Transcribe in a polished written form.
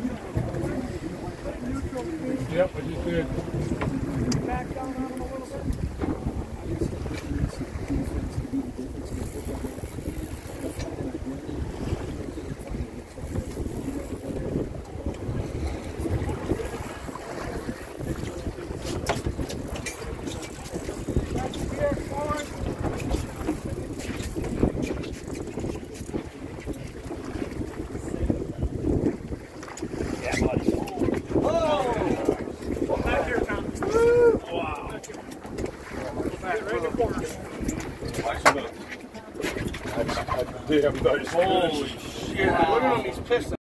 Yep, I just did. Back down on him a little bit. Holy shit, look at him, he's pissed.